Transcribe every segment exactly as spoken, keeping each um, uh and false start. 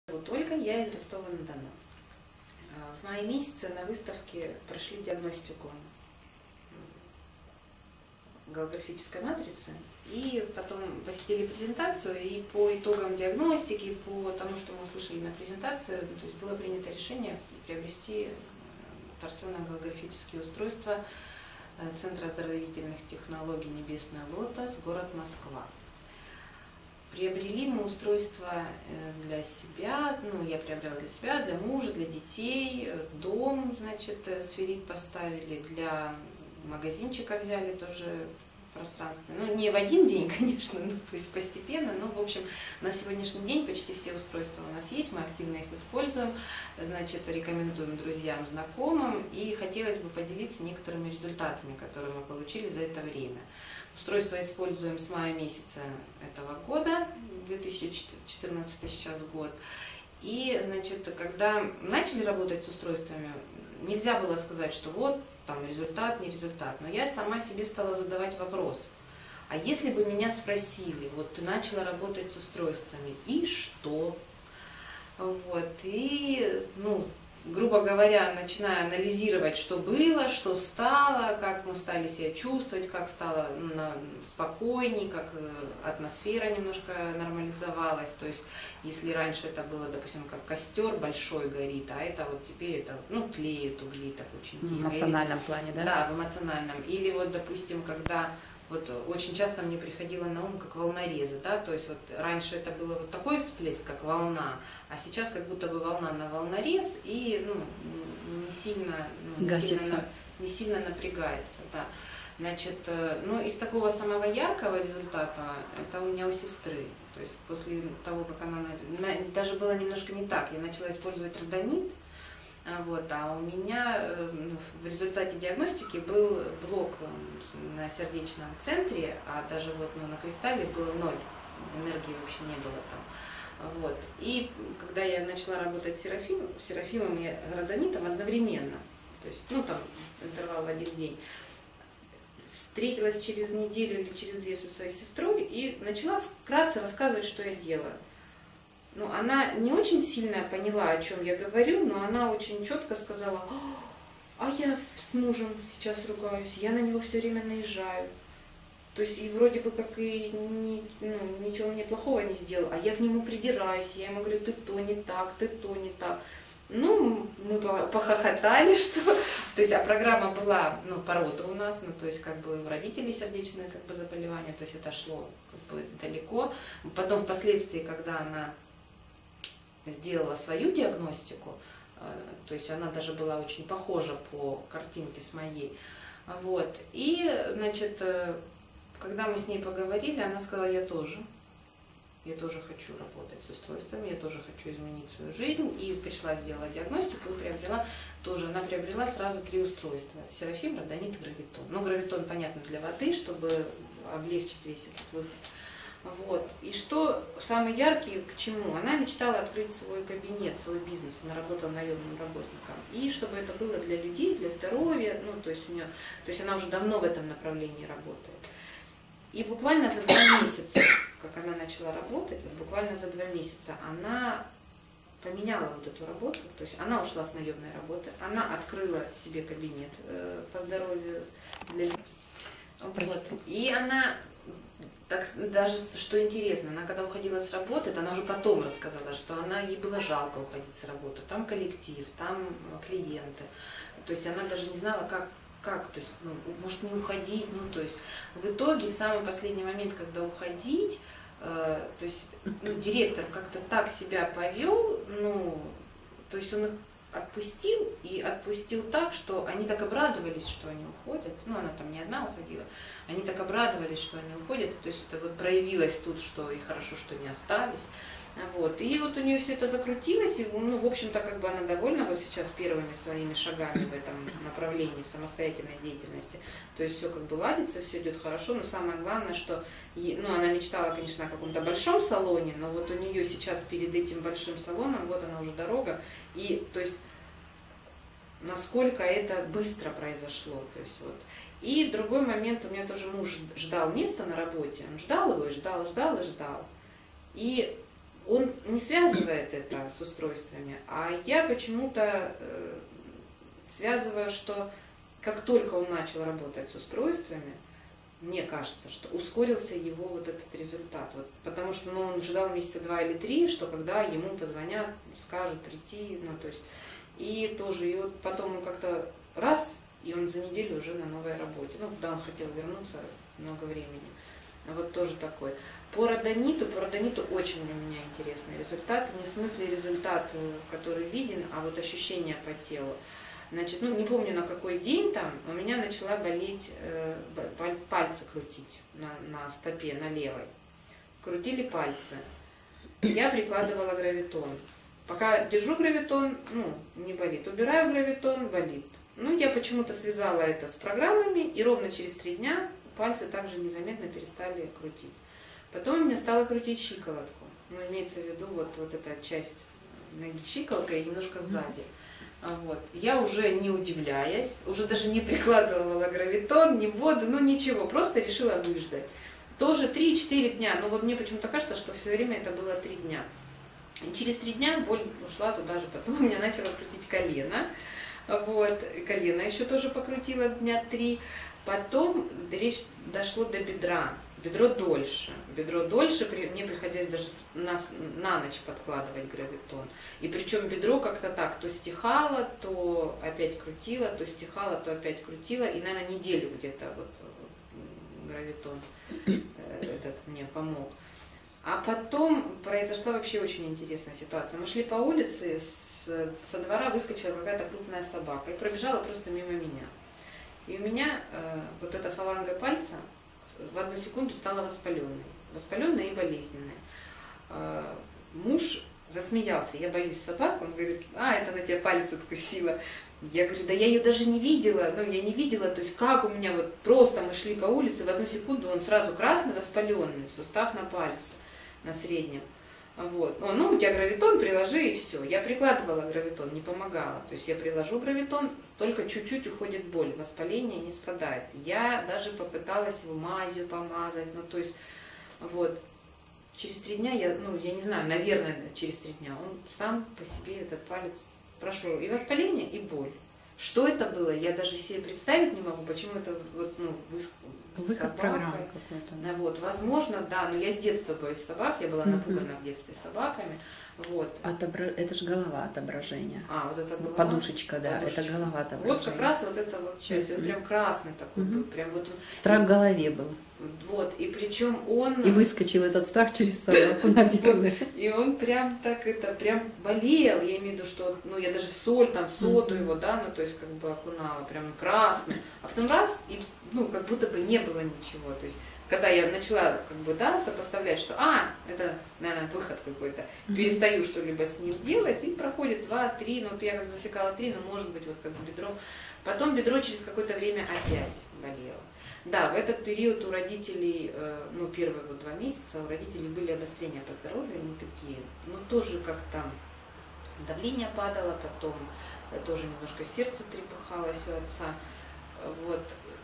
Вот Ольга, я из Ростова-на-Дону. В мае месяце на выставке прошли диагностику голографической матрицы, и потом посетили презентацию, и по итогам диагностики, по тому, что мы услышали на презентации, то есть было принято решение приобрести торсионное голографические устройства Центра оздоровительных технологий «Небесный лотос», город Москва. Приобрели мы устройство для себя, ну, я приобрела для себя, для мужа, для детей, дом, значит, сферит поставили, для магазинчика взяли тоже пространство. Ну, не в один день, конечно, ну, то есть постепенно, но, в общем, на сегодняшний день почти все устройства у нас есть, мы активно их используем, значит, рекомендуем друзьям, знакомым, и хотелось бы поделиться некоторыми результатами, которые мы получили за это время. Устройство используем с мая месяца этого года, две тысячи четырнадцатый сейчас год. И, значит, когда начали работать с устройствами, нельзя было сказать, что вот, там, результат, не результат. Но я сама себе стала задавать вопрос. А если бы меня спросили, вот ты начала работать с устройствами, и что? Вот, и, ну, грубо говоря, начиная анализировать, что было, что стало, как мы стали себя чувствовать, как стало спокойней, как атмосфера немножко нормализовалась. То есть, если раньше это было, допустим, как костер большой горит, а это вот теперь это, ну, тлеют угли так очень тихо. В эмоциональном Или, плане, да? Да, в эмоциональном. Или вот, допустим, когда... Вот очень часто мне приходило на ум как волнорезы, да, то есть вот раньше это было вот такой всплеск, как волна, а сейчас как будто бы волна на волнорез и, ну, не сильно, ну, не сильно, не сильно напрягается, да. Значит, ну, из такого самого яркого результата, это у меня у сестры, то есть после того, как она, даже было немножко не так, я начала использовать родонит. Вот, а у меня в результате диагностики был блок на сердечном центре, а даже вот, ну, на кристалле было ноль, энергии вообще не было там. Вот. И когда я начала работать с серафимом, серафимом и родонитом одновременно, то есть, ну, там, интервал в один день, встретилась через неделю или через две со своей сестрой и начала вкратце рассказывать, что я делаю. Ну, она не очень сильно поняла, о чем я говорю, но она очень четко сказала: а я с мужем сейчас ругаюсь, я на него все время наезжаю. То есть, и вроде бы как и не, ну, ничего мне плохого не сделал, а я к нему придираюсь, я ему говорю: ты то не так, ты то не так. Ну, мы похохотали, что... То есть, а программа была, ну, по роду у нас, ну, то есть, как бы, у родителей сердечные, как бы, заболевания, то есть, это шло, как бы, далеко. Потом, впоследствии, когда она сделала свою диагностику, то есть она даже была очень похожа по картинке с моей. Вот. И, значит, когда мы с ней поговорили, она сказала: я тоже, я тоже хочу работать с устройствами, я тоже хочу изменить свою жизнь. И пришла, сделала диагностику и приобрела тоже, она приобрела сразу три устройства: серафим, родонит и гравитон. Ну, гравитон, понятно, для воды, чтобы облегчить весь этот выход. Вот. И что самый яркий, к чему? Она мечтала открыть свой кабинет, свой бизнес, она работала наемным работником. И чтобы это было для людей, для здоровья, ну, то есть у нее, то есть она уже давно в этом направлении работает. И буквально за два месяца, как она начала работать, буквально за два месяца она поменяла вот эту работу, то есть она ушла с наемной работы, она открыла себе кабинет э, по здоровью для людей. Вот. И она... Так, даже, что интересно, она когда уходила с работы, она уже потом рассказала, что она, ей было жалко уходить с работы. Там коллектив, там клиенты. То есть она даже не знала, как, как то есть, ну, может, не уходить. Ну, то есть в итоге, в самый последний момент, когда уходить, э, то есть, ну, директор как-то так себя повел, ну, то есть он их отпустил, и отпустил так, что они так обрадовались, что они уходят. Ну, она там не одна уходила. Они так обрадовались, что они уходят. То есть это вот проявилось тут, что и хорошо, что не остались. Вот. И вот у нее все это закрутилось, и, ну, в общем-то, как бы она довольна вот сейчас первыми своими шагами в этом направлении, в самостоятельной деятельности. То есть все как бы ладится, все идет хорошо, но самое главное, что, ну, она мечтала, конечно, о каком-то большом салоне, но вот у нее сейчас перед этим большим салоном, вот она уже дорога, и, то есть, насколько это быстро произошло, то есть, вот. И в другой момент у меня тоже муж ждал места на работе, он ждал его и ждал, ждал и ждал. И он не связывает это с устройствами, а я почему-то э, связываю, что как только он начал работать с устройствами, мне кажется, что ускорился его вот этот результат. Вот, потому что ну, он ждал месяца два или три, что когда ему позвонят, скажут прийти, ну то есть, и тоже, и вот потом он как-то раз, и он за неделю уже на новой работе, ну куда он хотел вернуться, много времени. Вот тоже такой. По родониту, по родониту очень у меня интересный результат, не в смысле результат, который виден, а вот ощущения по телу. Значит, ну не помню на какой день там, у меня начала болеть, э, пальцы крутить на, на стопе, на левой. Крутили пальцы. Я прикладывала гравитон. Пока держу гравитон, ну, не болит. Убираю гравитон, болит. Ну, я почему-то связала это с программами, и ровно через три дня пальцы также незаметно перестали крутить. Потом меня стало крутить щиколотку. Ну, имеется в виду вот, вот эта часть ноги щиколотка и немножко сзади. Вот. Я уже не удивляясь, уже даже не прикладывала гравитон, ни воду, ну ничего, просто решила выждать. Тоже три-четыре дня, но вот мне почему-то кажется, что все время это было три дня. И через три дня боль ушла туда же, потом у меня начало крутить колено, вот, колено еще тоже покрутила дня три, потом речь дошло до бедра. Бедро дольше. Бедро дольше, мне приходилось даже на, на ночь подкладывать гравитон. И причем бедро как-то так, то стихало, то опять крутило, то стихало, то опять крутило. И, наверное, неделю где-то вот гравитон этот мне помог. А потом произошла вообще очень интересная ситуация. Мы шли по улице, с, со двора выскочила какая-то крупная собака и пробежала просто мимо меня. И у меня э, вот эта фаланга пальца в одну секунду стала воспаленной. Воспаленной и болезненной. Муж засмеялся. Я боюсь собак. Он говорит, а, это на тебя палец откусила. Я говорю, да я ее даже не видела. Ну, я не видела, то есть как у меня вот просто мы шли по улице, в одну секунду он сразу красный, воспаленный, сустав на пальце, на среднем. Вот. Ну, у тебя гравитон, приложи и все. Я прикладывала гравитон, не помогала. То есть я приложу гравитон, только чуть-чуть уходит боль, воспаление не спадает. Я даже попыталась его мазью помазать, ну то есть вот. Через три дня, я, ну я не знаю, наверное, через три дня он сам по себе, этот палец, прошел и воспаление, и боль. Что это было, я даже себе представить не могу, почему это вот, ну, вы, выход программы какой-то. Да. Вот, возможно, да, но я с детства боюсь собак, я была напугана в детстве собаками. Вот. Отобра... Это же голова отображения. А, вот это голова. Подушечка, да, Подушечка. Это голова отображения. Вот как раз вот эта вот часть, он прям красный такой был, прям вот. Страх в голове был. Вот, и причем он... И выскочил этот страх через собаку, наверное. И он прям так это, прям болел, я имею в виду, что, ну, я даже в соль, там, в соду его, да, ну, то есть, как бы окунала, прям красный. А потом раз, и, ну, как будто бы не было ничего, то есть, когда я начала, как бы, да, сопоставлять, что, а, это, наверное, выход какой-то, перестаю что-либо с ним делать, и проходит два-три, ну, вот я как засекала три, ну, может быть, вот как с бедром. Потом бедро через какое-то время опять болело. Да, в этот период у родителей, ну, первые вот два месяца у родителей были обострения по здоровью, они такие, ну, тоже как-то давление падало, потом тоже немножко сердце трепыхалось у отца, вот.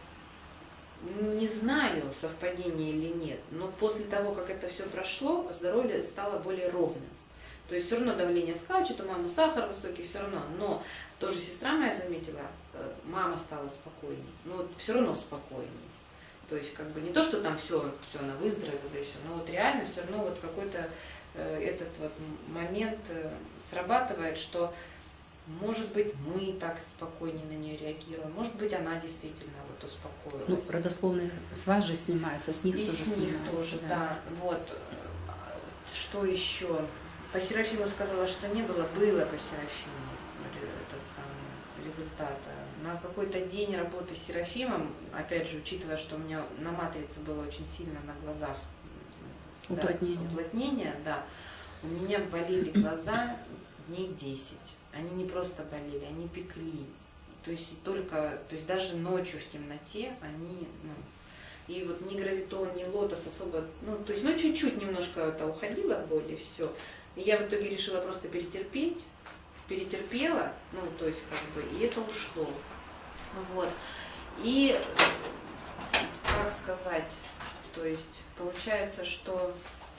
Не знаю, совпадение или нет, но после того, как это все прошло, здоровье стало более ровным. То есть все равно давление скачет, у мамы сахар высокий, все равно, но тоже сестра моя заметила, мама стала спокойней, но вот все равно спокойней. То есть как бы не то, что там все, все она выздоровела, и все, но вот реально все равно вот какой-то э, этот вот момент э, срабатывает, что может быть мы так спокойнее на нее реагируем, может быть она действительно вот успокоилась. Ну, родословные с вас же снимаются, с них и тоже с них снимаются, тоже, да. да. Вот. Что еще? По Серафиму сказала, что не было, было по Серафиму этот самый результат. На какой-то день работы с Серафимом, опять же, учитывая, что у меня на матрице было очень сильно на глазах уплотнение, да, уплотнение, да, у меня болели глаза дней десять. Они не просто болели, они пекли. То есть только, то есть даже ночью в темноте они, ну, и вот ни гравитон, ни лотос особо, ну, то есть, ну, чуть-чуть немножко это уходило боль и все. И я в итоге решила просто перетерпеть, перетерпела, ну, то есть, как бы, и это ушло. Вот. И, как сказать, то есть, получается, что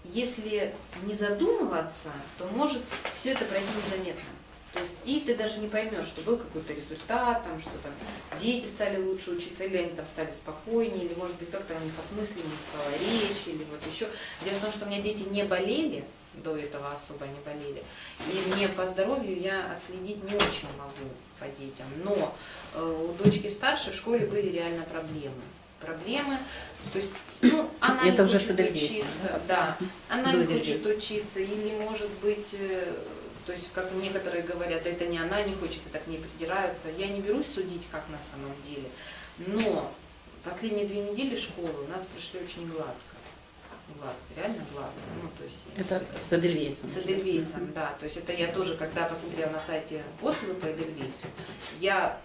если не задумываться, то может все это пройти незаметно. То есть, и ты даже не поймешь, что был какой-то результат, там, что там дети стали лучше учиться, или они там стали спокойнее, или, может быть, как-то у них осмысленнее стала речь, или вот еще. Дело в том, что у меня дети не болели, до этого особо не болели, и мне по здоровью я отследить не очень могу по детям. Но э, у дочки старшей в школе были реально проблемы. Проблемы, то есть, ну, она это не уже хочет учиться, да, она до не хочет Эдельвейса. учиться, или, может быть, э, то есть, как некоторые говорят, это не она не хочет, и так не придираются. Я не берусь судить, как на самом деле. Но последние две недели школы у нас прошли очень гладко. Гладко, реально гладко. Ну, то есть, Это с Эдельвейсом. с Эдельвейсом, да. То есть это я тоже, когда посмотрела на сайте отзывы по Эдельвейсу, я...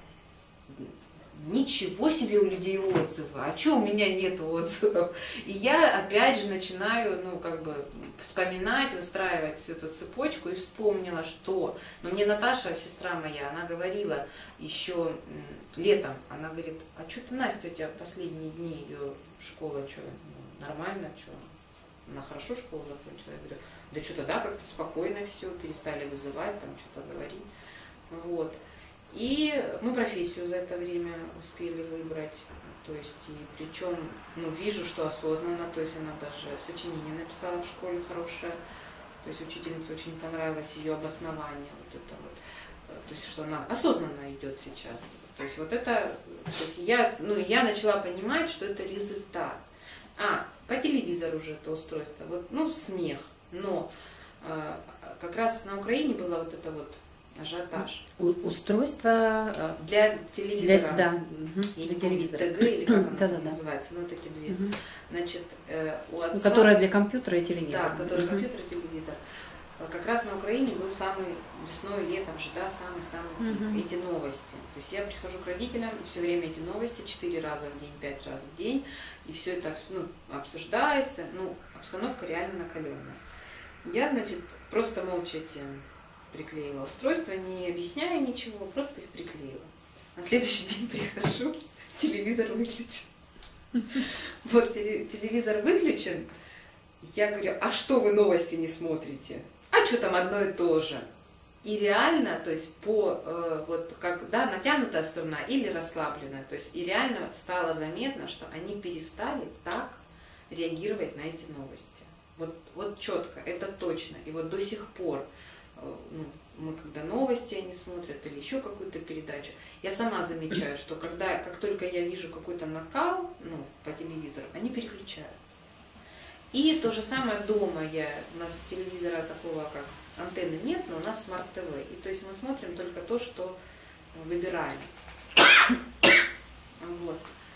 Ничего себе у людей отзывы, а что у меня нет отзывов? И я опять же начинаю, ну, как бы вспоминать, выстраивать всю эту цепочку и вспомнила, что... Но мне Наташа, сестра моя, она говорила еще летом, она говорит, а что ты, Настя, у тебя последние дни ее школа, что, нормально, что? Она хорошо школу закончила? Я говорю, да что-то, да, как-то спокойно все, перестали вызывать, там что-то говорить, вот. И мы профессию за это время успели выбрать, то есть, и причем, ну, вижу, что осознанно, то есть она даже сочинение написала в школе хорошее, то есть учительнице очень понравилось ее обоснование, вот это вот, то есть, что она осознанно идет сейчас, то есть, вот это, то есть, я, ну, я начала понимать, что это результат. А, по телевизору уже это устройство, вот, ну, смех, но э, как раз на Украине было вот это вот ажиотаж. Устройство для телевизора. Для, да, или для телевизора. ТГ, или как оно да, да, называется, ну вот эти две. Угу. Значит, э, у отца... Которая для компьютера и телевизора. Да, который угу. компьютер и телевизор. Как раз на Украине был самый весной, летом же, да, самый-самый угу. эти новости. То есть я прихожу к родителям, все время эти новости, четыре раза в день, пять раз в день, и все это, ну, обсуждается, ну, обстановка реально накаленная. Я, значит, просто молча эти приклеила устройство, не объясняя ничего, просто их приклеила. На следующий день прихожу, телевизор выключен. Вот телевизор выключен, я говорю, а что вы новости не смотрите? А что там одно и то же? И реально, то есть по, э, вот как, да, натянутая струна или расслабленная, то есть и реально стало заметно, что они перестали так реагировать на эти новости. Вот, вот четко, это точно. И вот до сих пор, ну, мы когда новости они смотрят или еще какую-то передачу, я сама замечаю, что когда, как только я вижу какой-то накал, ну, по телевизору, они переключают. И то же самое дома. Я, у нас телевизора такого, как антенны нет, но у нас смарт-ТВ. И то есть мы смотрим только то, что выбираем. Вот.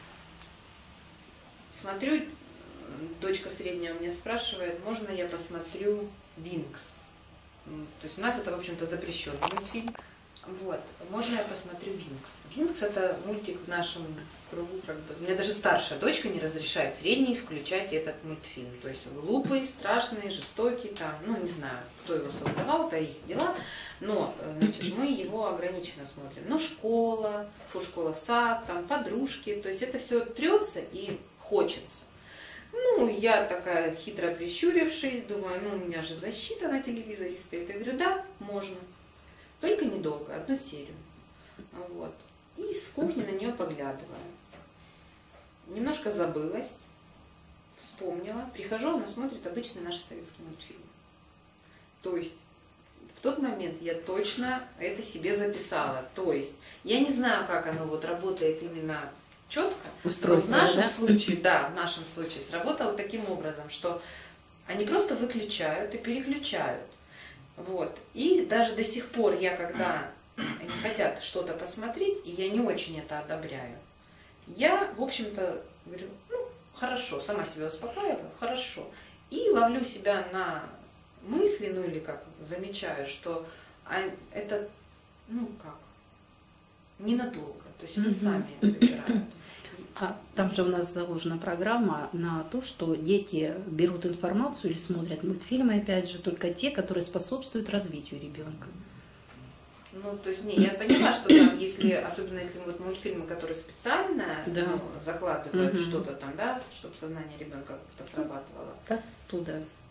Смотрю, дочка средняя у меня спрашивает, можно я посмотрю Винкс? То есть у нас это, в общем-то, запрещенный мультфильм. Вот, можно я посмотрю Винкс? Винкс это мультик в нашем кругу, как бы. У меня даже старшая дочка не разрешает средней включать этот мультфильм. То есть глупый, страшный, жестокий, там, ну не знаю, кто его создавал, это их дела. Но, значит, мы его ограниченно смотрим. Но школа, фу, школа, сад, там, подружки, то есть это все трется и хочется. Ну, я такая хитро прищурившись, думаю, ну, у меня же защита на телевизоре стоит. Я говорю, да, можно. Только недолго, одну серию. Вот. И с кухни на нее поглядываю. Немножко забылась, вспомнила. Прихожу, она смотрит обычный наш советский мультфильм. То есть в тот момент я точно это себе записала. То есть я не знаю, как оно вот работает именно четко, но в нашем да? случае, да, в нашем случае сработало таким образом, что они просто выключают и переключают. Вот. И даже до сих пор я, когда они хотят что-то посмотреть, и я не очень это одобряю, я, в общем-то, говорю, ну, хорошо, сама себя успокаиваю, хорошо. И ловлю себя на мысли, ну или как, замечаю, что это, ну как, ненадолго. То есть они mm-hmm. сами выбирают. А там же у нас заложена программа на то, что дети берут информацию или смотрят мультфильмы, опять же, только те, которые способствуют развитию ребенка. Ну, то есть, не, я поняла, что там, если, особенно если вот мультфильмы, которые специально да. ну, закладывают угу. что-то там, да, чтобы сознание ребенка как-то срабатывало. Да, туда.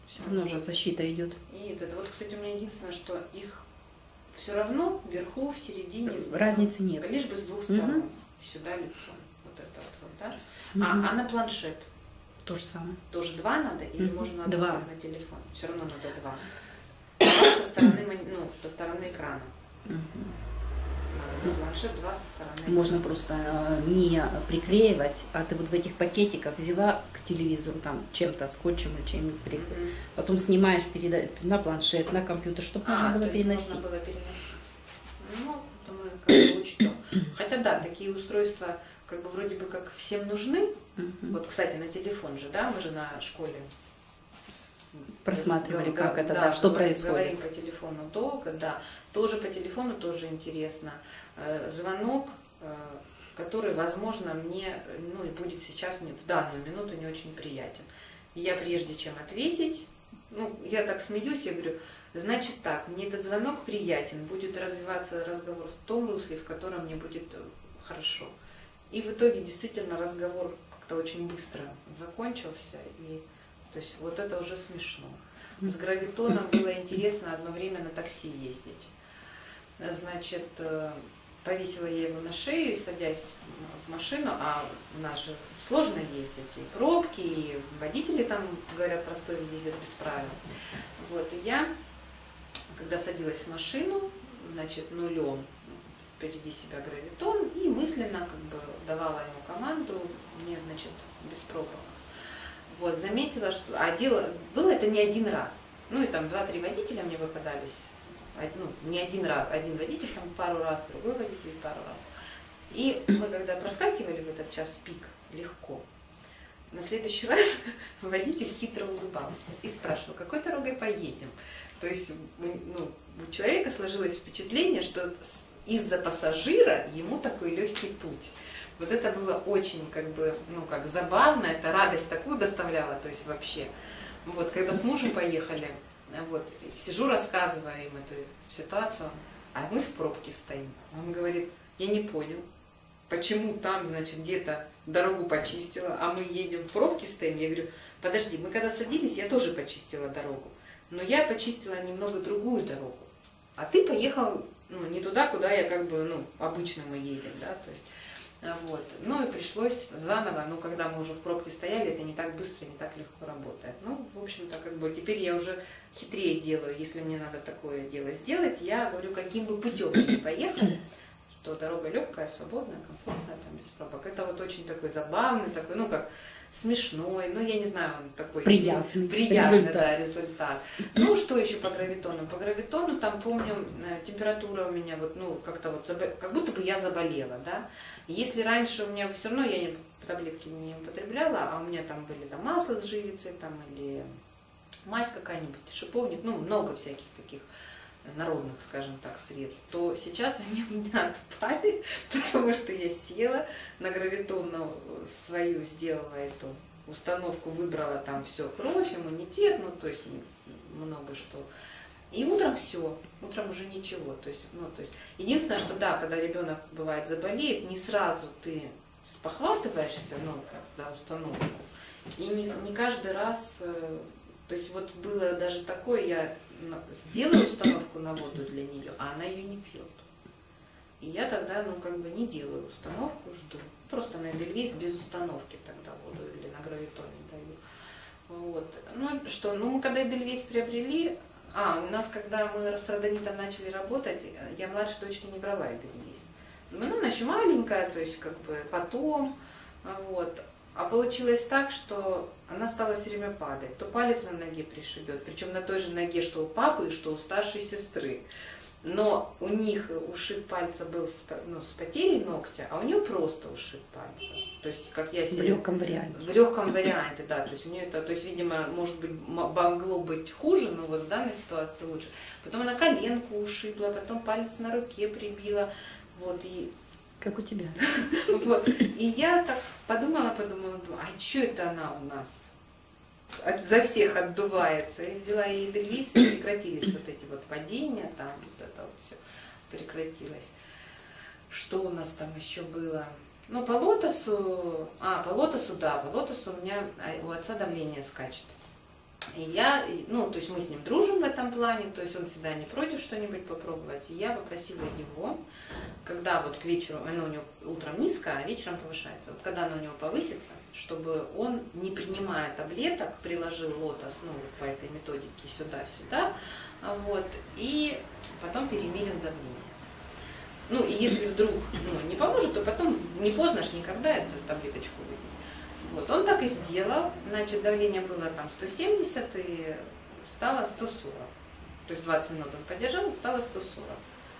Все равно же защита идет. И это вот, кстати, у меня единственное, что их все равно вверху, в середине. Разницы нет. Лишь бы с двух сторон. Угу. Сюда лицо. Вот это вот, да? Угу. А, а на планшет? То же самое. Тоже два надо? Или угу. можно одно два. Как на телефон? Все равно надо два. Два со стороны, ну, со стороны экрана. Угу. Надо на планшет два со стороны экрана. Можно просто не приклеивать, а ты вот в этих пакетиках взяла к телевизору там чем-то, скотчем или чем-нибудь приклеить. Угу. Потом снимаешь переда... на планшет, на компьютер, чтобы а, можно было то переносить. Можно было переносить. Ну, думаю, как бы учтем. Хотя да, такие устройства как бы вроде бы как всем нужны. Угу. Вот, кстати, на телефон же, да, мы же на школе просматривали, г- как г- это, да, да, что говорим, происходит. Говорим по телефону долго, да. Тоже по телефону тоже интересно. Э, звонок, э, который, возможно, мне, ну и будет сейчас, нет, в данную минуту не очень приятен. И я прежде чем ответить, ну, я так смеюсь, я говорю, значит так, мне этот звонок приятен, будет развиваться разговор в том русле, в котором мне будет хорошо. И в итоге действительно разговор как-то очень быстро закончился, и то есть вот это уже смешно. С гравитоном было интересно одно время на такси ездить. Значит, повесила я его на шею и, садясь в машину, а у нас же сложно ездить, и пробки, и водители там, говорят, простой ездят без правил. Вот, и я, когда садилась в машину, значит, нулем, впереди себя гравитон, и мысленно как бы давала ему команду, мне, значит, без пробок. Вот, заметила, что... А дело... Было это не один раз. Ну, и там два-три водителя мне попадались. Ну, не один раз. Один водитель там пару раз, другой водитель пару раз. И мы, когда проскакивали в этот час пик, легко. На следующий раз водитель хитро улыбался и спрашивал, какой дорогой поедем. То есть, ну, у человека сложилось впечатление, что из-за пассажира ему такой легкий путь. Вот это было очень, как бы, ну, как забавно, это радость такую доставляла, то есть вообще. Вот, когда с мужем поехали, вот, сижу, рассказываю им эту ситуацию, а мы в пробке стоим. Он говорит, я не понял, почему там, значит, где-то дорогу почистила, а мы едем в пробке стоим. Я говорю, подожди, мы когда садились, я тоже почистила дорогу, но я почистила немного другую дорогу, а ты поехал, ну, не туда, куда я, как бы, ну, обычно мы едем, да, то есть. Вот. Ну и пришлось заново, ну когда мы уже в пробке стояли, это не так быстро, не так легко работает. Ну, в общем-то, как бы теперь я уже хитрее делаю, если мне надо такое дело сделать, я говорю, каким бы путем мы ни поехали, что дорога легкая, свободная, комфортная, там, без пробок. Это вот очень такой забавный, такой, ну как смешной, ну я не знаю, он такой приятный, приятный результат. Да, результат. Ну что еще по гравитону? По гравитону там помню, температура у меня вот, ну как-то вот, как будто бы я заболела, да. Если раньше у меня все равно я таблетки не употребляла, а у меня там были там масло с живицей, там или мазь какая-нибудь, шиповник, ну много всяких таких народных, скажем так, средств, то сейчас они у меня отпали, потому что я села на гравитонную свою, сделала эту установку, выбрала там все, кровь, иммунитет, ну то есть много что. И утром все, утром уже ничего. То есть, ну, то есть, единственное, что да, когда ребенок бывает заболеет, не сразу ты спохватываешься, ну, за установку. И не, не каждый раз, то есть вот было даже такое, я сделаю установку на воду для нее, а она ее не пьет. И я тогда, ну, как бы не делаю установку, жду. Просто на Эдельвейс без установки тогда воду или на гравитоне даю. Вот. Ну, что, ну, мы когда Эдельвейс приобрели, а, у нас, когда мы с родонитом начали работать, я младшей дочке не брала Эдельвейс. Ну, она еще маленькая, то есть, как бы, потом, вот. А получилось так, что она стала все время падать. То палец на ноге пришибет, причем на той же ноге, что у папы, что у старшей сестры. Но у них ушиб пальца был с, ну, с потерей ногтя, а у нее просто ушиб пальца. То есть, как я себе... В легком варианте. В легком варианте, да. То есть, у нее это, то есть, видимо, может быть, могло быть хуже, но вот в данной ситуации лучше. Потом она коленку ушибла, потом палец на руке прибила. Вот, и... Как у тебя. Вот. И я так подумала, подумала, а что это она у нас от, за всех отдувается? И взяла ей Эдельвейс, и прекратились вот эти вот падения, там вот это вот все прекратилось. Что у нас там еще было? Ну, по лотосу, а, по лотосу, да, по лотосу у меня, у отца давление скачет. И я, ну, то есть мы с ним дружим в этом плане, то есть он всегда не против что-нибудь попробовать. И я попросила его, когда вот к вечеру, она у него утром низко, а вечером повышается, вот когда она у него повысится, чтобы он, не принимая таблеток, приложил лотос, ну, вот по этой методике сюда-сюда, вот, и потом перемерил давление. Ну, и если вдруг, ну, не поможет, то потом не поздно ж никогда эту таблеточку выпить. Вот, он так и сделал, значит, давление было там сто семьдесят и стало сто сорок. То есть двадцать минут он подержал, и стало сто сорок.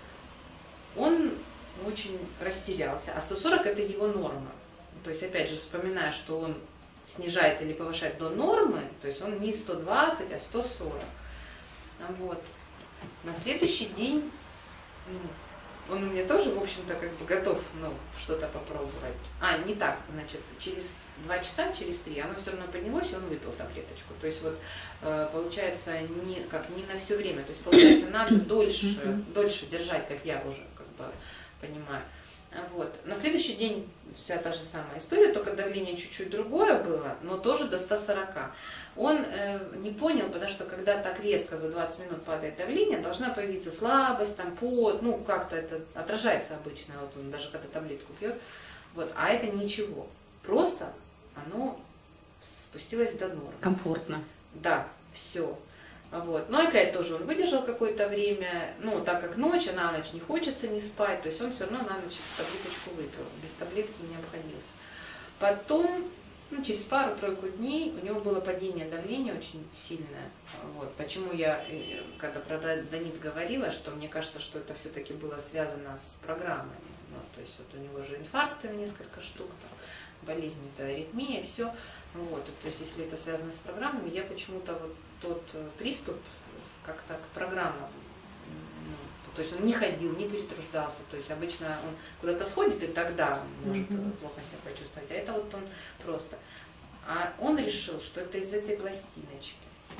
Он очень растерялся, а сто сорок это его норма. То есть, опять же, вспоминая, что он снижает или повышает до нормы, то есть он не сто двадцать, а сто сорок. Вот. На следующий день, ну, он у меня тоже, в общем-то, как бы готов, ну, что-то попробовать. А, не так, значит, через два часа, через три, оно все равно поднялось, и он выпил таблеточку. То есть вот э, получается не, как, не на все время, то есть получается надо дольше, дольше держать, как я уже как бы понимаю. Вот. На следующий день вся та же самая история, только давление чуть-чуть другое было, но тоже до ста сорока. Он э, не понял, потому что когда так резко за двадцать минут падает давление, должна появиться слабость, там, пот, ну как-то это отражается обычно, вот он даже когда таблетку пьет. Вот. А это ничего, просто оно спустилось до нормы. Комфортно. Да, все. Вот. Но опять тоже он выдержал какое-то время, ну, так как ночь, а на ночь не хочется не спать, то есть он все равно на ночь таблеточку выпил, без таблетки не обходился. Потом, ну, через пару-тройку дней у него было падение давления очень сильное. Вот. Почему я, когда про радонит говорила, что мне кажется, что это все-таки было связано с программами. Ну, то есть вот у него же инфаркты несколько штук, там, болезнь, это аритмия, все. Вот, то есть, если это связано с программами, я почему-то вот тот приступ как-то к программам, ну, то есть он не ходил, не перетруждался, то есть обычно он куда-то сходит и тогда может mm-hmm. плохо себя почувствовать, а это вот он просто. А он решил, что это из этой пластиночки.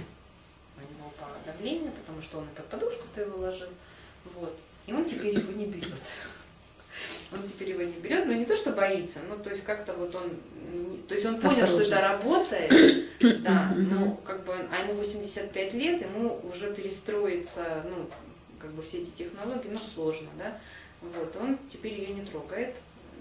У него упало давление, потому что он и под подушку-то его ложил, вот, и он теперь его не берет. Он теперь его не берет, но не то, что боится, ну, то есть как-то вот он, то есть он понял, Осторожно. Что это работает, да, но как бы, а ему восемьдесят пять лет, ему уже перестроиться, ну, как бы все эти технологии, ну, сложно, да, вот, он теперь ее не трогает,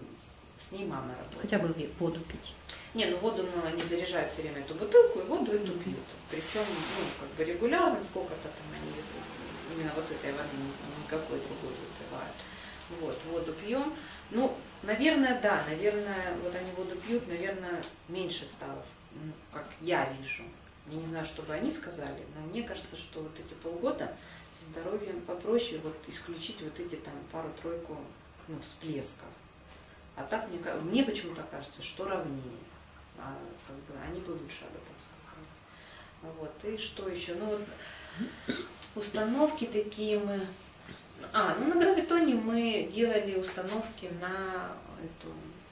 с ней мама работает. Хотя бы воду пить. Не, ну воду, ну, они заряжают все время эту бутылку, и воду эту пьют, причем, ну, как бы регулярно, сколько-то там они, именно вот этой воды, никакой другой выпивают. Вот, воду пьем. Ну, наверное, да, наверное, вот они воду пьют, наверное, меньше стало, ну, как я вижу. Я не знаю, что бы они сказали, но мне кажется, что вот эти полгода со здоровьем попроще вот исключить вот эти там пару-тройку, ну, всплесков. А так мне, мне почему-то кажется, что равнее. А, как бы, они бы лучше об этом сказали. Вот, и что еще? Ну, вот установки такие мы... А, ну на гравитоне мы делали установки на, эту,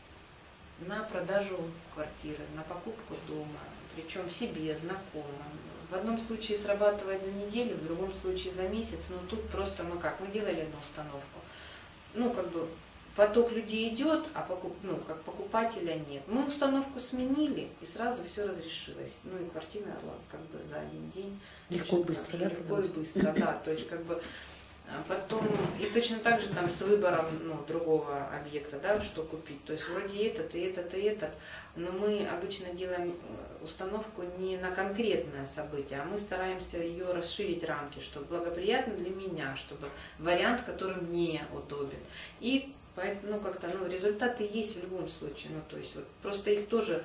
на продажу квартиры, на покупку дома, причем себе, знакомым. В одном случае срабатывает за неделю, в другом случае за месяц, но тут просто мы как, мы делали одну установку. Ну, как бы поток людей идет, а покуп, ну, как покупателя нет. Мы установку сменили, и сразу все разрешилось. Ну и квартира как бы за один день. Легко и быстро, да? Легко и быстро, да. То есть как бы потом, и точно так же там с выбором, ну, другого объекта, да, что купить. То есть вроде этот, и этот, и этот, но мы обычно делаем установку не на конкретное событие, а мы стараемся ее расширить рамки, чтобы благоприятно для меня, чтобы вариант, который мне удобен. И поэтому, ну, как-то, ну, результаты есть в любом случае, ну, то есть вот просто их тоже...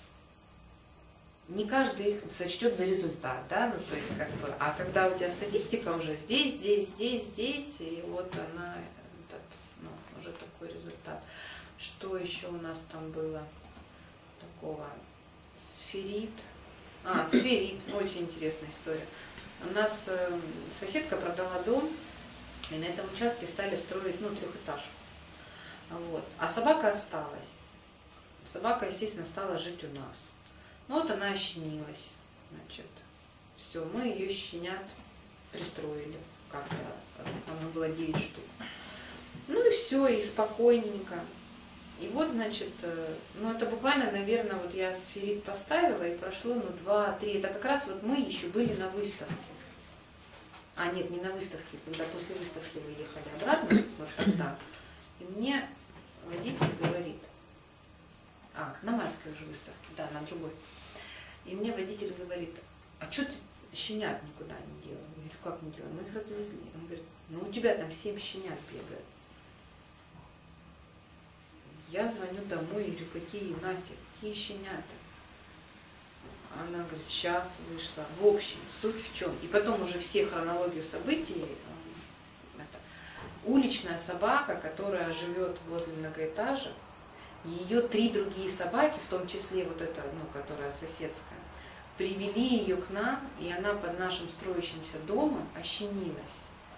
Не каждый их сочтет за результат, да, ну, то есть как бы, а когда у тебя статистика уже здесь, здесь, здесь, здесь, и вот она, этот, ну, уже такой результат. Что еще у нас там было такого? Сферит. А, сферит, очень интересная история. У нас э, соседка продала дом, и на этом участке стали строить, ну, трехэтажку. Вот. А собака осталась. Собака, естественно, стала жить у нас. Ну вот она ощенилась, значит, все, мы ее щенят пристроили как-то, там было девять штук. Ну и все, и спокойненько. И вот, значит, ну это буквально, наверное, вот я сферит поставила, и прошло, ну, два-три, это как раз вот мы еще были на выставке. А, нет, не на выставке, когда после выставки вы ехали обратно, вот тогда. И мне водитель говорит, а, на майской уже выставке, да, на другой. И мне водитель говорит, а что ты щенят никуда не делал? Я говорю, как не делал? Мы их развезли. Он говорит, ну у тебя там семь щенят бегают. Я звоню домой и говорю, какие, Настя, какие щенята? Она говорит, сейчас вышла. В общем, суть в чем? И потом уже все хронологию событий. Это, уличная собака, которая живет возле многоэтажек, ее три другие собаки, в том числе вот эта, ну, которая соседская, привели ее к нам, и она под нашим строящимся домом ощенилась.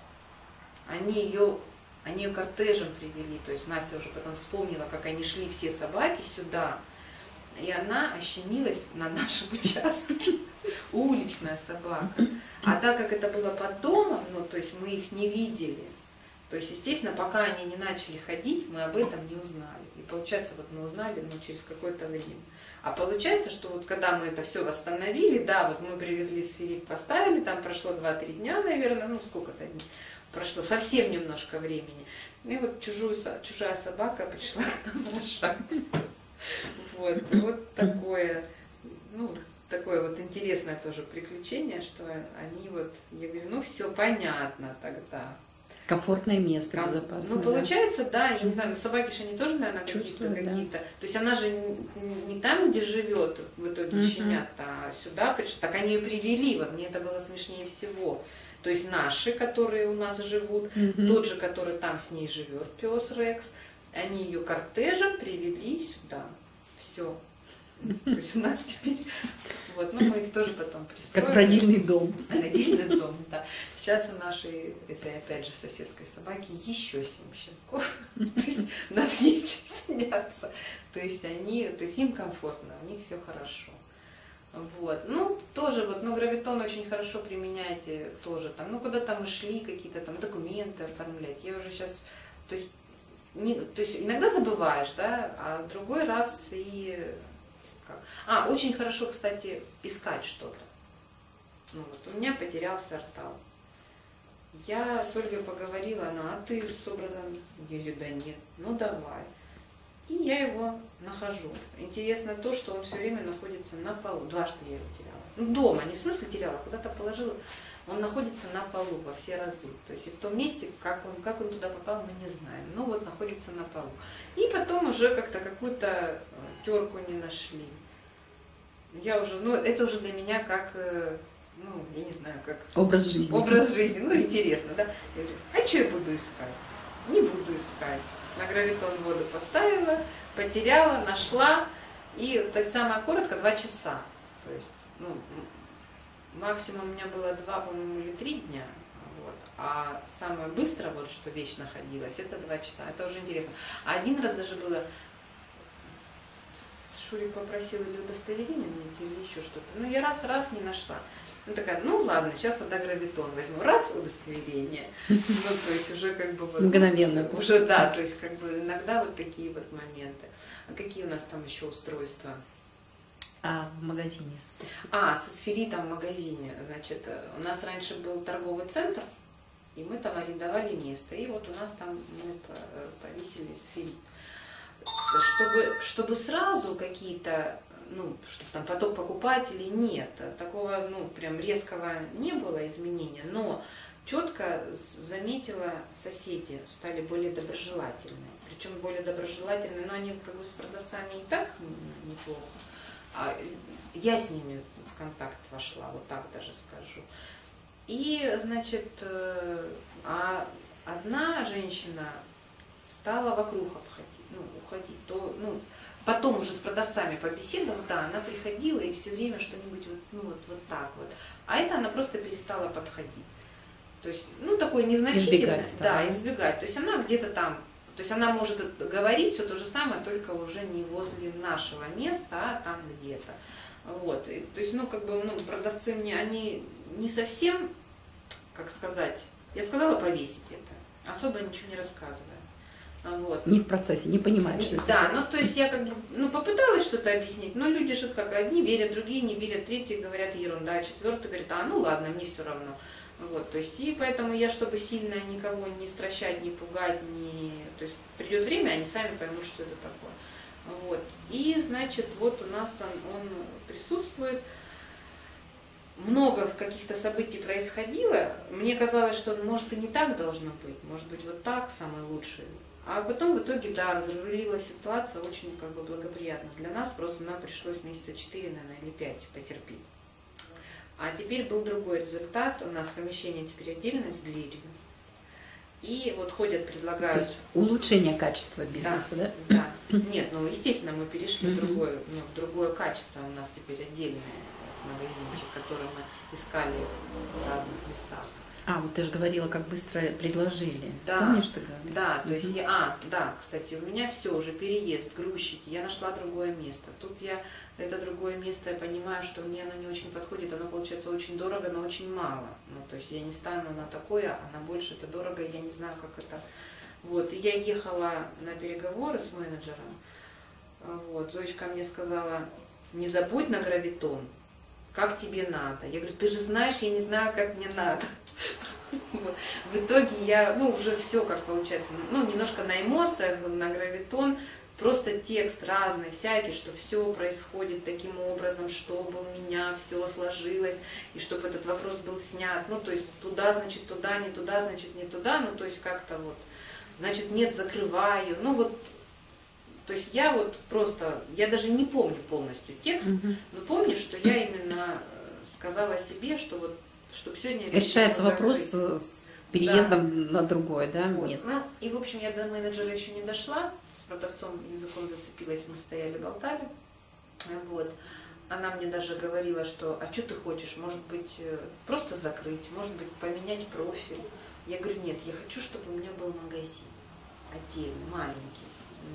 Они ее, они ее кортежем привели, то есть Настя уже потом вспомнила, как они шли все собаки сюда, и она ощенилась на нашем участке, уличная собака. А так как это было под домом, ну, то есть мы их не видели, то есть, естественно, пока они не начали ходить, мы об этом не узнали. И получается, вот мы узнали, ну, через какое-то время. А получается, что вот когда мы это все восстановили, да, вот мы привезли сферит, поставили, там прошло два-три дня, наверное, ну, сколько-то дней прошло, совсем немножко времени. И вот чужую, чужая собака пришла к нам рожать. Вот, вот такое, ну, такое вот интересное тоже приключение, что они вот, я говорю, ну, все понятно тогда. Комфортное место, Ком... безопасное. Ну, получается, да, я не знаю, но собаки же они тоже, наверное, какие-то, да. какие-то. То есть она же не, не там, где живет в итоге uh-huh. щенят, а сюда пришли. Так они ее привели, вот мне это было смешнее всего. То есть наши, которые у нас живут, uh-huh. тот же, который там с ней живет, пес Рекс, они ее кортежем привели сюда. Все. То есть у нас теперь, вот, ну мы их тоже потом пристроили. Как в родильный дом. Родильный дом, да. Сейчас у нашей, этой опять же соседской собаки, еще семь щенков. То есть у нас есть чем заняться. То есть они, то есть им комфортно, у них все хорошо. Вот. Ну, тоже вот, ну, гравитон очень хорошо применяете тоже там, ну, куда-то мы шли, какие-то там документы оформлять. Я уже сейчас, то есть, не, то есть иногда забываешь, да, а другой раз и... Как? А, очень хорошо, кстати, искать что-то. Ну, вот у меня потерялся артал. Я с Ольгой поговорила, она, а ты с образом? Я говорю, да нет, ну давай. И я его нахожу. Интересно то, что он все время находится на полу. Дважды я его теряла. Ну, дома, не в смысле теряла, куда-то положила. Он находится на полу во все разы. То есть и в том месте, как он, как он туда попал, мы не знаем. Но вот находится на полу. И потом уже как-то какую-то терку не нашли. Я уже, ну это уже для меня как, ну я не знаю, как... Образ жизни. Образ жизни, ну интересно, да. Я говорю, а что я буду искать? Не буду искать. На гравитон воду поставила, потеряла, нашла. И то есть самое коротко, два часа. То есть, ну, максимум у меня было два, по-моему, или три дня. Вот. А самое быстро, вот, что вещь находилась, это два часа. Это уже интересно. А один раз даже было, Шурик попросил или удостоверение найти, или еще что-то. Ну, я раз-раз не нашла. Ну, такая, ну, ладно, сейчас тогда гравитон возьму. Раз, удостоверение. Ну, то есть уже как бы... Мгновенно. Уже, да, то есть как бы иногда вот такие вот моменты. А какие у нас там еще устройства? А в магазине? Со... А, со сферитом в магазине. Значит, у нас раньше был торговый центр, и мы там арендовали место. И вот у нас там мы повесили сферит. Чтобы, чтобы сразу какие-то, ну, чтобы там поток покупателей, нет. Такого, ну, прям резкого не было изменения. Но четко заметила, соседи стали более доброжелательные. Причем более доброжелательные, но они как бы с продавцами и так неплохо. А я с ними в контакт вошла, вот так даже скажу. И, значит, а одна женщина стала вокруг обходить, ну, уходить. То, ну, потом уже с продавцами побеседовав, да, она приходила и все время что-нибудь вот, ну, вот, вот так вот. А это она просто перестала подходить. То есть, ну, такой незначительный. Избегать, да, избегать. То есть она где-то там. То есть она может говорить все то же самое, только уже не возле нашего места, а там где-то. Вот. И, то есть, ну, как бы, ну, продавцы мне, они не совсем, как сказать, я сказала повесить это, особо ничего не рассказывая. Вот. Не в процессе, не понимаешь, что Да, ну то есть я как бы ну, попыталась что-то объяснить, но люди же как одни верят, другие не верят, третьи говорят ерунда, четвертый говорит, а ну ладно, мне все равно. Вот, то есть, и поэтому я, чтобы сильно никого не стращать, не пугать, не... то есть придет время, они сами поймут, что это такое. Вот. И, значит, вот у нас он, он присутствует. Много каких-то событий происходило. Мне казалось, что, может, и не так должно быть. Может быть, вот так самое лучшее. А потом в итоге, да, разрулилась ситуация очень как бы благоприятно для нас. Просто нам пришлось месяца четыре, наверное, или пять потерпеть. А теперь был другой результат. У нас помещение теперь отдельно с дверью. И вот ходят, предлагают... То есть улучшение качества бизнеса, да? Да. да. Нет, ну, естественно, мы перешли в другое, ну, в другое качество. У нас теперь отдельный магазинчик, который мы искали в разных местах. А, вот ты же говорила, как быстро предложили. Да, помнишь, ты говорила? Да, то есть я, а, да, кстати, у меня все, уже переезд, грузчики, я нашла другое место. Тут я, это другое место, я понимаю, что мне оно не очень подходит, оно получается очень дорого, но очень мало. Ну, то есть я не стану на такое, а на больше это дорого, я не знаю, как это. Вот, и я ехала на переговоры с менеджером, вот, Зоечка мне сказала, не забудь на гравитон, как тебе надо. Я говорю, ты же знаешь, я не знаю, как мне надо. Вот. В итоге я, ну, уже все, как получается, ну, немножко на эмоциях, на гравитон, просто текст разный, всякий, что все происходит таким образом, чтобы у меня все сложилось, и чтобы этот вопрос был снят. Ну, то есть туда, значит, туда, не туда, значит, не туда, ну, то есть как-то вот, значит, нет, закрываю. Ну, вот, то есть я вот просто, я даже не помню полностью текст, mm-hmm. но помню, что я именно сказала себе, что вот, чтобы сегодня... Решается вопрос с переездом да. на другое, да, вот. место. Ну, и, в общем, я до менеджера еще не дошла, с продавцом языком зацепилась, мы стояли, болтали, вот. Она мне даже говорила, что, а что ты хочешь, может быть, просто закрыть, может быть, поменять профиль. Я говорю, нет, я хочу, чтобы у меня был магазин отдельный, маленький,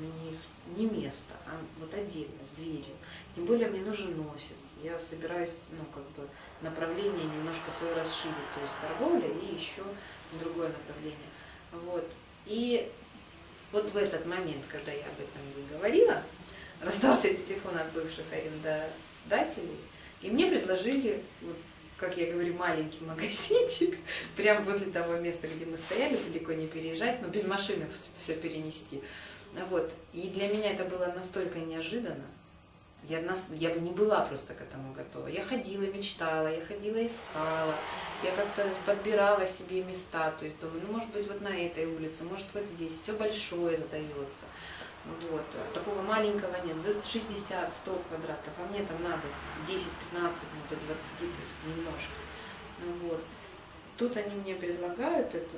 не, не место, а вот отдельно, с дверью. Тем более мне нужен офис. Я собираюсь, ну, как бы, направление немножко свое расширить, то есть торговля и еще другое направление. Вот. И вот в этот момент, когда я об этом ей говорила, раздался телефон от бывших арендодателей, и мне предложили, вот, как я говорю, маленький магазинчик, прямо возле того места, где мы стояли, далеко не переезжать, но без машины все перенести. Вот. И для меня это было настолько неожиданно. Я, я бы не была просто к этому готова. Я ходила, мечтала, я ходила, искала, я как-то подбирала себе места. То есть думаю, ну, может быть, вот на этой улице, может, вот здесь. Все большое сдается. Вот. Такого маленького нет. Сдается шестьдесят сто квадратов, а мне там надо десять-пятнадцать, ну, до двадцати, то есть немножко. Вот. Тут они мне предлагают это.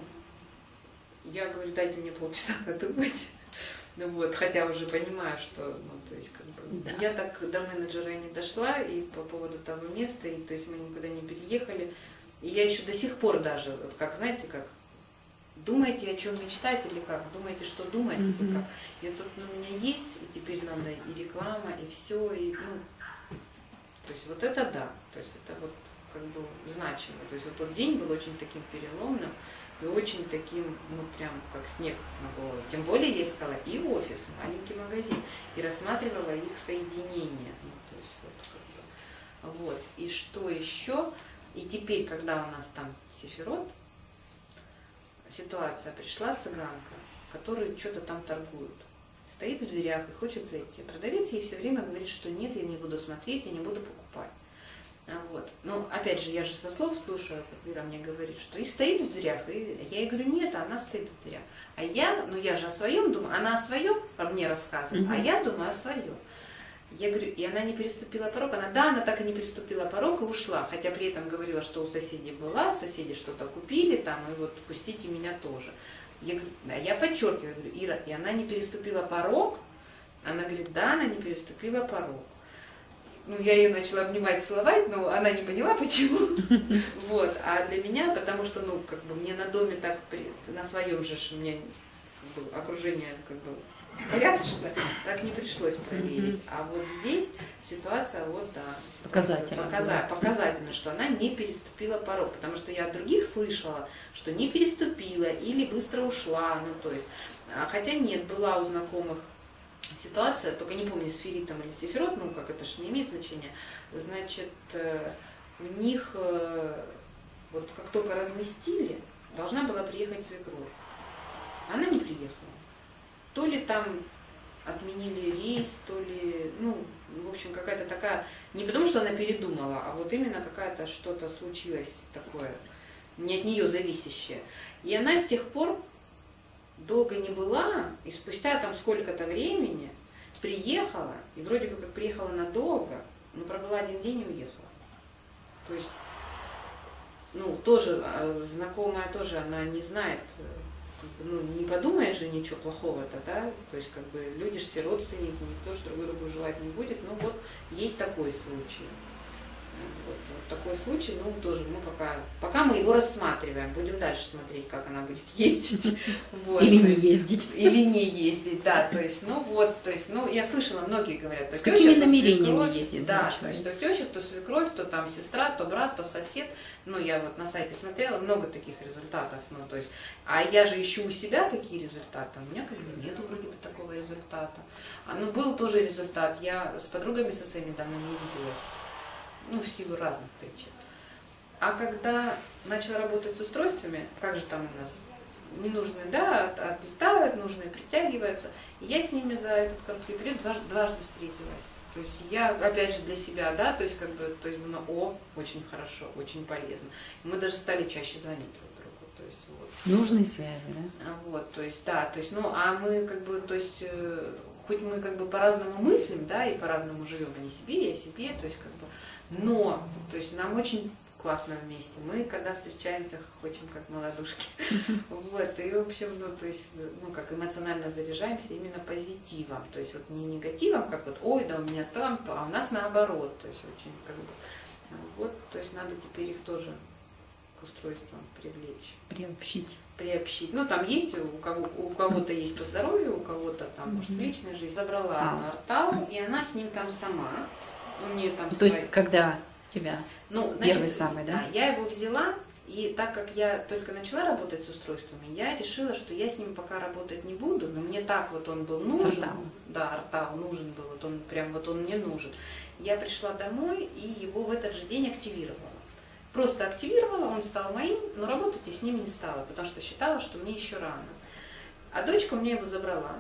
Я говорю, дайте мне полчаса подумать. Ну вот, хотя уже понимаю, что, ну, то есть, как бы, да. Я так до менеджера не дошла, и по поводу того места, и, то есть, мы никуда не переехали, и я еще до сих пор даже, вот как, знаете, как, думаете, о чем мечтать, или как, думаете, что думать, mm-hmm. или как, и тут ну, у меня есть, и теперь надо и реклама, и все, и, ну, то есть, вот это да, то есть, это вот, как бы, значимо, то есть, вот тот день был очень таким переломным, и очень таким, ну, прям как снег на голову. Тем более я искала и офис, и маленький магазин, и рассматривала их соединение. Ну, то есть, вот, как бы. Вот. И что еще? И теперь, когда у нас там Сефирот, ситуация, пришла цыганка, которые что-то там торгуют. Стоит в дверях и хочет зайти. Продавец ей все время говорит, что нет, я не буду смотреть, я не буду покупать. Вот. Но опять же, я же со слов слушаю, как Ира мне говорит, что и стоит в дверях, и я ей говорю, нет, она стоит в дверях. А я, ну я же о своем думаю, она о своем по мне рассказывает, mm-hmm. а я думаю о своем. Я говорю, и она не переступила порог, она, да, она так и не переступила порог и ушла, хотя при этом говорила, что у соседей была, соседи что-то купили там, и вот пустите меня тоже. Я говорю, да, я подчеркиваю, говорю, Ира, и она не переступила порог, она говорит, да, она не переступила порог. Ну, я ее начала обнимать, целовать, но она не поняла, почему. Вот. А для меня, потому что, ну, как бы мне на доме так, на своем же, мне как бы, окружение как бы порядочно, так не пришлось проверить. Mm-hmm. А вот здесь ситуация, вот да, показательно, показа- показательно, что она не переступила порог, потому что я от других слышала, что не переступила или быстро ушла, ну то есть, хотя нет, была у знакомых ситуация, только не помню, с Филитом или Сефирот, ну как это же не имеет значения, значит, у них вот как только разместили, должна была приехать свекровь. Она не приехала. То ли там отменили рейс, то ли, ну, в общем, какая-то такая, не потому что она передумала, а вот именно какая-то что-то случилось такое, не от нее зависящее. И она с тех пор долго не была, и спустя там сколько-то времени приехала, и вроде бы как приехала надолго, но пробыла один день и уехала. То есть, ну, тоже, знакомая тоже, она не знает, ну, не подумаешь же ничего плохого-то, да, то есть, как бы, люди же все родственники, никто же друг другу желать не будет, ну, вот, есть такой случай. Вот, вот такой случай, ну, тоже, мы пока, пока мы его рассматриваем, будем дальше смотреть, как она будет ездить. Вот, или не ездить. Или не ездить, да, то есть, ну, вот, то есть, ну, я слышала, многие говорят, то с какими теща, намерениями то ездит, да, то есть, то теща, то свекровь, то там сестра, то брат, то сосед, ну, я вот на сайте смотрела, много таких результатов, ну, то есть, а я же ищу у себя такие результаты, у меня, как бы, нету вроде бы такого результата. А, ну, был тоже результат, я с подругами со своими давно не виделась, ну, в силу разных причин. А когда начала работать с устройствами, как же там у нас, ненужные, да, от, отлетают, нужные притягиваются, и я с ними за этот короткий период дважды, дважды встретилась. То есть я, опять же, для себя, да, то есть как бы, то есть думаю, о, очень хорошо, очень полезно. И мы даже стали чаще звонить друг другу, то есть вот. Нужные связи, да? Вот, то есть, да, то есть, ну, а мы как бы, то есть, хоть мы как бы по-разному мыслим, да, и по-разному живем, они себе, я себе, то есть как бы, но, то есть нам очень классно вместе. Мы, когда встречаемся, хохочем как малодушки. Вот, и, в общем, ну, то есть, ну, как эмоционально заряжаемся именно позитивом. То есть, вот не негативом, как вот, ой, да у меня там-то, а у нас наоборот. То есть, очень, как бы, вот, то есть, надо теперь их тоже к устройствам привлечь. Приобщить. Приобщить. Ну, там есть, у кого у кого-то есть по здоровью, у кого-то там, может, в личной жизни. Забрала а. Артау, и она с ним там сама. У нее там То свои... есть, когда тебя ну, первый значит, самый, да? Да, я его взяла, и так как я только начала работать с устройствами, я решила, что я с ним пока работать не буду, но мне так вот он был нужен. Да, Артау нужен был, вот он прям вот он мне нужен. Я пришла домой и его в этот же день активировала. Просто активировала, он стал моим, но работать я с ним не стала, потому что считала, что мне еще рано. А дочка мне его забрала.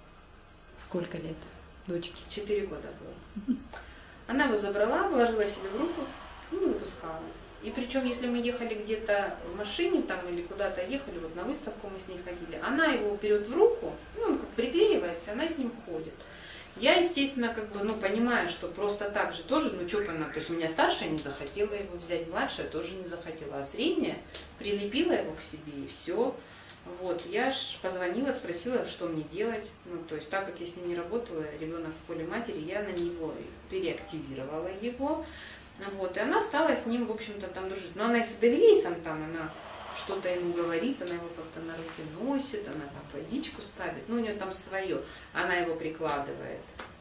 Сколько лет дочке? Четыре года было. Она его забрала, вложила себе в руку и не выпускала. И причем, если мы ехали где-то в машине там или куда-то ехали, вот на выставку мы с ней ходили, она его берет в руку, ну, он как приклеивается, она с ним ходит. Я, естественно, как бы, ну, понимаю, что просто так же тоже, ну, что она, то есть у меня старшая не захотела его взять, младшая тоже не захотела, а средняя прилепила его к себе и все. Вот, я ж позвонила, спросила, что мне делать. Ну, то есть, так как я с ним не работала, ребенок в поле матери, я на него переактивировала его. Вот, и она стала с ним, в общем-то, там дружить. Но она и с Эдельвейсом там, она что-то ему говорит, она его как-то на руки носит, она там водичку ставит, ну, у нее там свое. Она его прикладывает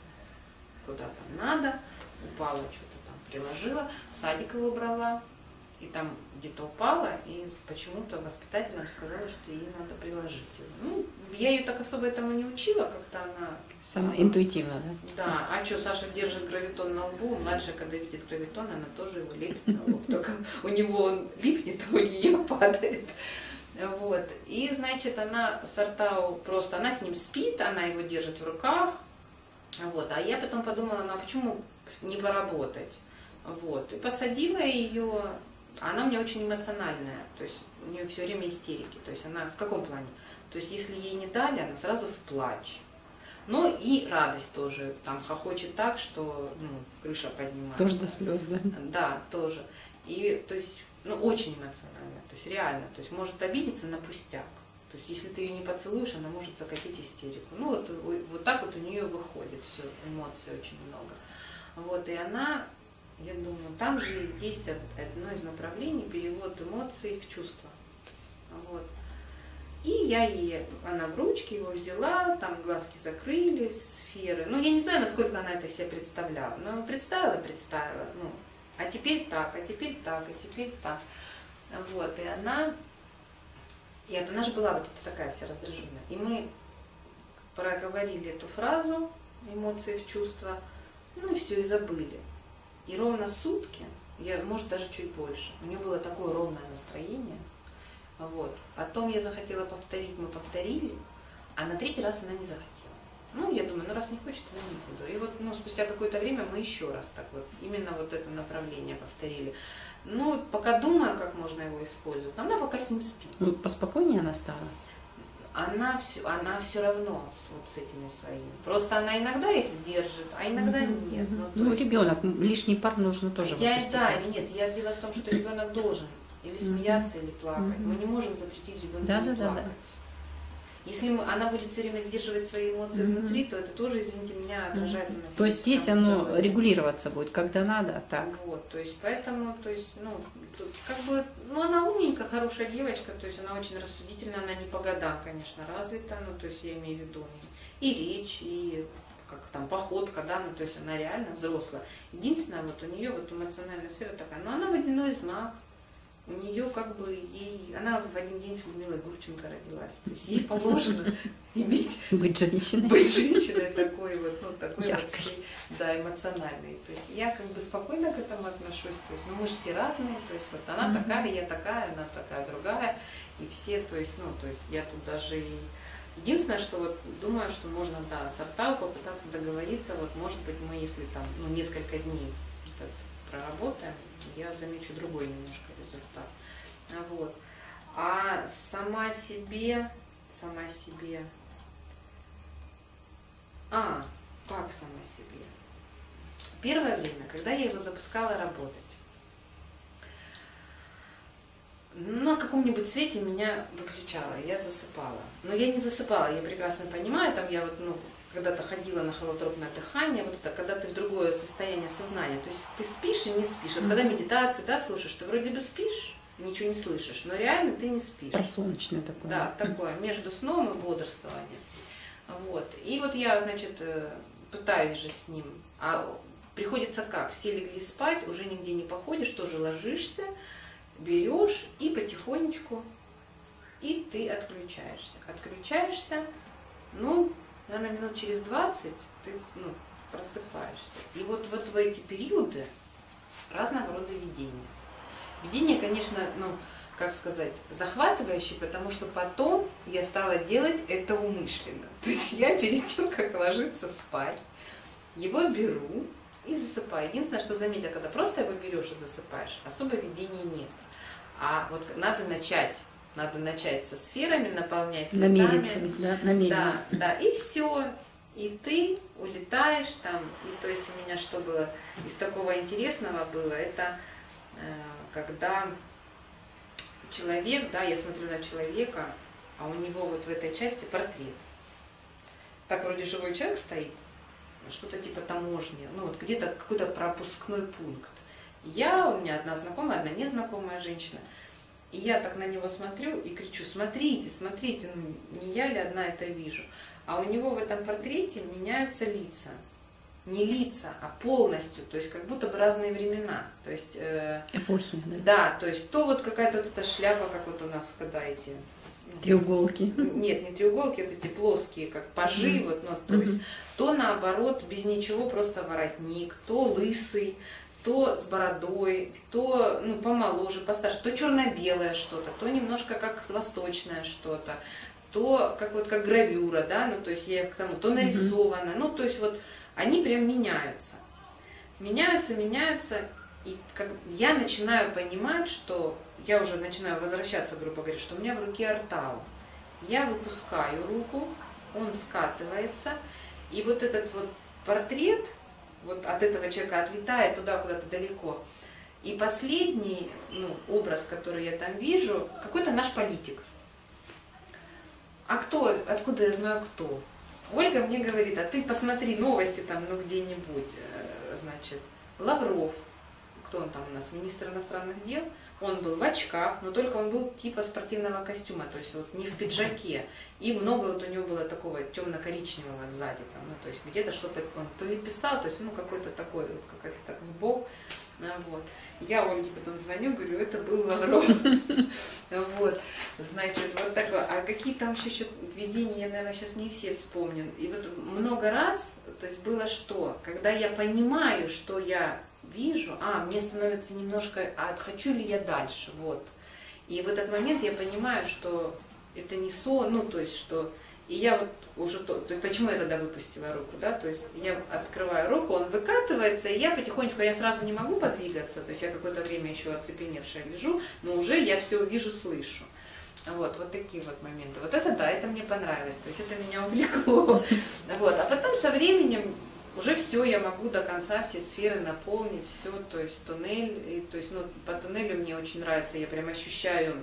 куда там надо, упала, что-то там приложила, в садик его брала. И там где-то упала, и почему-то воспитатель нам сказала, что ей надо приложить его. Ну, я ее так особо этому не учила, как-то она... Сама интуитивно, да? Да, а что, Саша держит гравитон на лбу, младшая, когда видит гравитон, она тоже его лепит на лоб, только у него он липнет, а у нее падает. Вот, и, значит, она с Артау просто, она с ним спит, она его держит в руках, вот, а я потом подумала, ну, а почему не поработать? Вот, и посадила ее... Она у меня очень эмоциональная, то есть у нее все время истерики, то есть она в каком плане? То есть если ей не дали, она сразу в плач. Ну и радость тоже, там хохочет так, что ну, крыша поднимается. Тоже до слез, да? Да, тоже. И то есть, ну очень эмоционально, то есть реально, то есть может обидеться на пустяк. То есть если ты ее не поцелуешь, она может закатить истерику. Ну вот, вот так вот у нее выходит все, эмоций очень много. Вот, и она... Я думаю, там же есть одно из направлений перевод эмоций в чувства. Вот. И я ей, она в ручки его взяла, там глазки закрылись, сферы. Ну, я не знаю, насколько она это себе представляла. Но представила, представила. Ну, а теперь так, а теперь так, а теперь так. Вот, и она... И вот она же была вот такая вся раздраженная. И мы проговорили эту фразу, эмоции в чувства, ну и все, и забыли. И ровно сутки, я, может даже чуть больше, у нее было такое ровное настроение. Вот. Потом я захотела повторить, мы повторили, а на третий раз она не захотела. Ну, я думаю, ну раз не хочет, то не буду. И вот ну, спустя какое-то время мы еще раз так вот, именно вот это направление повторили. Ну, пока думаю, как можно его использовать, она пока с ним спит. Ну, поспокойнее она стала? Она все, она все равно с, вот с этими своими. Просто она иногда их сдержит, а иногда Mm-hmm. нет. Ну, ну, ну есть... ребенок, лишний пар нужно тоже. Я, да, нет, я дело в том, что ребенок должен или смеяться, mm-hmm. или плакать. Mm-hmm. Мы не можем запретить ребенку да, не да, плакать. Да, да. Если мы, она будет все время сдерживать свои эмоции mm-hmm. внутри, то это тоже, извините меня, отражается mm-hmm. на То есть здесь оно здоровье. Регулироваться будет, когда надо, а так. Вот, то есть поэтому, то есть, ну, тут, как бы, ну, она умненькая, хорошая девочка, то есть она очень рассудительная, она не по годам, конечно, развита, ну, то есть я имею в виду и речь, и как там походка, да, ну, то есть она реально взрослая. Единственное, вот у нее вот эмоциональная сфера такая, но она водяной знак. У нее как бы ей, она в один день с Людмилой Гурченко родилась, то есть ей положено иметь, быть женщиной, быть женщиной такой вот, ну такой вот, да, эмоциональной. То есть я как бы спокойно к этому отношусь, то есть, ну мы же все разные, то есть вот она mm-hmm. такая, я такая, она такая другая, и все, то есть, ну то есть я тут даже и единственное, что вот думаю, что можно, да, с Артау попытаться договориться, вот может быть мы, если там, ну несколько дней этот, проработаем, я замечу другой немножко результат. Вот. А сама себе, сама себе, а, как сама себе? Первое время, когда я его запускала работать, на каком-нибудь свете меня выключало, я засыпала. Но я не засыпала, я прекрасно понимаю, там я вот, ну, когда-то ходила на холотропное дыхание, вот это, когда ты в другое состояние сознания, то есть ты спишь и не спишь. Вот когда медитации, да, слушаешь, ты вроде бы спишь, ничего не слышишь, но реально ты не спишь. Просоночное такое. Да, такое, между сном и бодрствованием. Вот. И вот я, значит, пытаюсь же с ним, а приходится как? Все легли спать, уже нигде не походишь, тоже ложишься, берешь и потихонечку, и ты отключаешься. Отключаешься, ну, наверное, минут через двадцать ты ну, просыпаешься. И вот, вот в эти периоды разного рода видения. Видение, конечно, ну, как сказать, захватывающее, потому что потом я стала делать это умышленно. То есть я перед тем, как ложиться спать, его беру и засыпаю. Единственное, что заметила, когда просто его берешь и засыпаешь, особо видения нет. А вот надо начать. Надо начать со сферами, наполнять цветами. Намериться, да, намеренно. Да, да, и все. И ты улетаешь там. И то есть у меня что было из такого интересного было, это э, когда человек, да, я смотрю на человека, а у него вот в этой части портрет. Так вроде живой человек стоит, что-то типа таможни, ну вот где-то какой-то пропускной пункт. Я, у меня одна знакомая, одна незнакомая женщина. И я так на него смотрю и кричу: смотрите, смотрите, ну не я ли одна это вижу. А у него в этом портрете меняются лица. Не лица, а полностью, то есть как будто бы разные времена. То есть, э, эпохи, да? Да, то есть то вот какая-то вот эта шляпа, как вот у нас, когда эти... Треуголки. Нет, не треуголки, вот эти плоские, как пажи, mm-hmm. вот, ну, то mm-hmm. есть то наоборот, без ничего, просто воротник, то лысый, то с бородой, то ну, помоложе, постарше, то черно-белое что-то, то немножко как восточное что-то, то как вот как гравюра, да, ну то есть я к тому, то нарисовано, mm-hmm. ну то есть вот они прям меняются, меняются, меняются, и как я начинаю понимать, что я уже начинаю возвращаться, грубо говоря, что у меня в руке Артау, я выпускаю руку, он скатывается, и вот этот вот портрет вот от этого человека отлетает туда куда-то далеко. И последний ну, образ, который я там вижу, какой-то наш политик. А кто, откуда я знаю кто? Ольга мне говорит: а ты посмотри новости там, ну где-нибудь, значит, Лавров. кто он там у нас, министр иностранных дел, он был в очках, но только он был типа спортивного костюма, то есть вот не в пиджаке. И много вот у него было такого темно-коричневого сзади, там, ну, то есть где-то что-то он то ли писал, то есть ну какой-то такой, вот какой-то так в бок. Вот. Я Ольге потом звоню, говорю, это был Лавров. Вот, значит, вот такое. А какие там еще видения, я, наверное, сейчас не все вспомню. И вот много раз, то есть было что? Когда я понимаю, что я вижу, а, мне становится немножко, а хочу ли я дальше, вот. И в этот момент я понимаю, что это не сон, ну, то есть, что... И я вот уже, то, то есть, почему я тогда выпустила руку, да, то есть я открываю руку, он выкатывается, и я потихонечку, я сразу не могу подвигаться, то есть я какое-то время еще оцепеневшая лежу, но уже я все вижу, слышу. Вот, вот такие вот моменты. Вот это да, это мне понравилось, то есть это меня увлекло. Вот, а потом со временем уже все, я могу до конца все сферы наполнить, все, то есть туннель, и, то есть, ну, по туннелю мне очень нравится, я прям ощущаю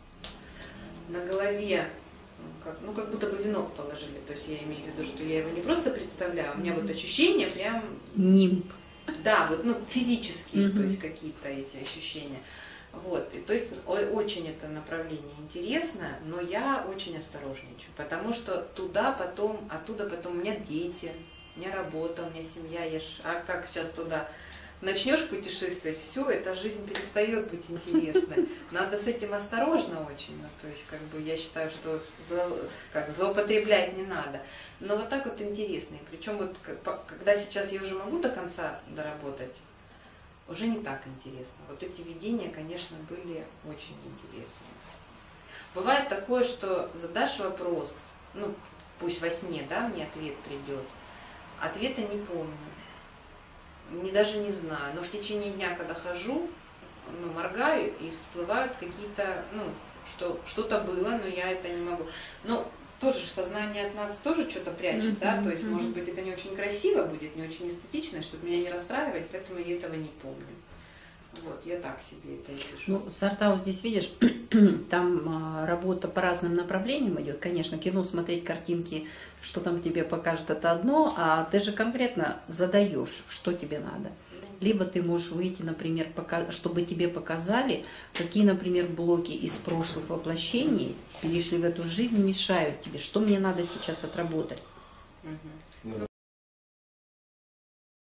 на голове, как, ну, как будто бы венок положили, то есть я имею в виду, что я его не просто представляю, у меня вот ощущения прям... Нимб. Да, вот, ну, физические, Mm-hmm. то есть какие-то эти ощущения. Вот, и, то есть очень это направление интересно, но я очень осторожничаю, потому что туда потом, оттуда потом у меня дети, у меня работа, у меня семья, я ж, а как сейчас туда начнешь путешествовать, все, эта жизнь перестает быть интересной. Надо с этим осторожно очень, ну, то есть как бы я считаю, что зло, как, злоупотреблять не надо. Но вот так вот интересно. И причем вот когда сейчас я уже могу до конца доработать, уже не так интересно. Вот эти видения, конечно, были очень интересные. Бывает такое, что задашь вопрос, ну пусть во сне, да, мне ответ придет, ответа не помню. Не, даже не знаю, но в течение дня, когда хожу, ну, моргаю, и всплывают какие-то, ну, что, что-то было, но я это не могу. Но тоже же сознание от нас тоже что-то прячет, mm-hmm. да, то есть, mm-hmm. может быть, это не очень красиво будет, не очень эстетично, чтобы меня не расстраивать, поэтому я этого не помню. Вот, я так себе это вижу. Ну, с Артау здесь, видишь, там а, работа по разным направлениям идет. Конечно, кино смотреть, картинки, что там тебе покажет, это одно, а ты же конкретно задаешь, что тебе надо. Либо ты можешь выйти, например, пока, чтобы тебе показали, какие, например, блоки из прошлых воплощений перешли в эту жизнь и мешают тебе, что мне надо сейчас отработать. Угу.